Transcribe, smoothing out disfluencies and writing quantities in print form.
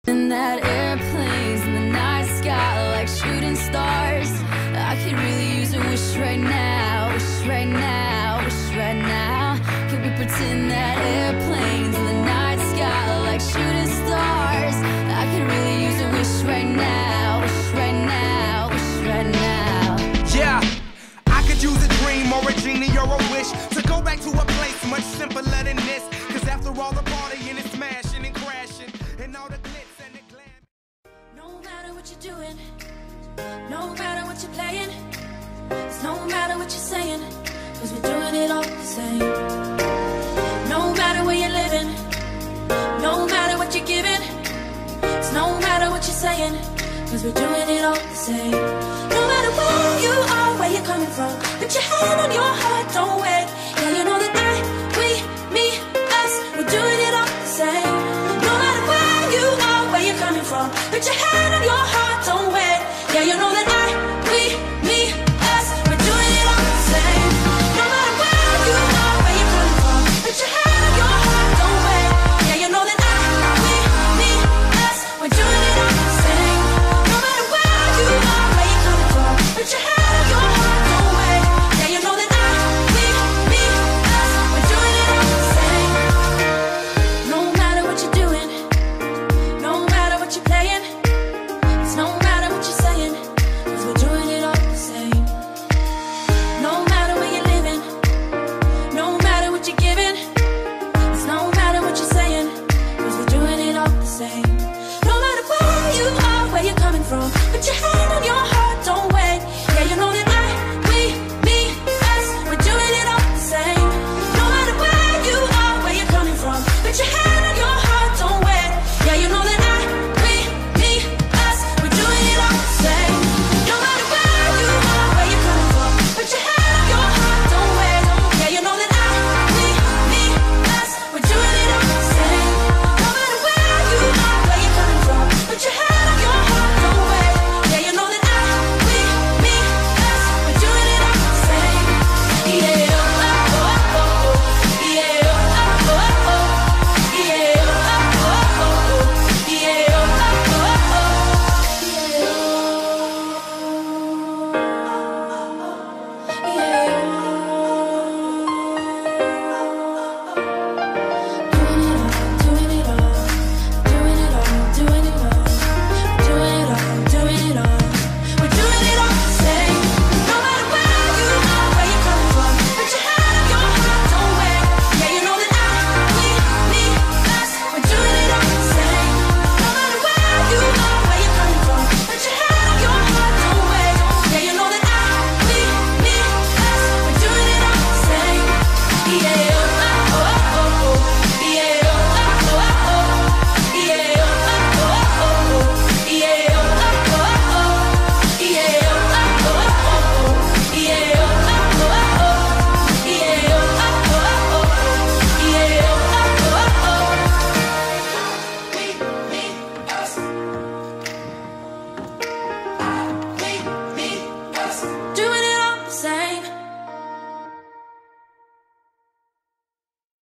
In that airplanes in the night sky like shooting stars. I could really use a wish right now, wish right now, wish right now. Could we pretend that airplanes in the night sky like shooting stars? I could really use a wish right now, wish right now, wish right now. Yeah, I could use a dream or a genie or a wish to go back to a place much simpler than this. Cause after all the partying and smashing and crashing and all the glitz and the glam. No matter what you're doing, no matter what you're playing, it's no matter what you're saying, cause we're doing it all the same. No matter where you're living, no matter what you're giving, it's no matter what you're saying, cause we're doing it all the same. No matter where you are, where you're coming from, put your hand on your heart, don't wait. Yeah, you know that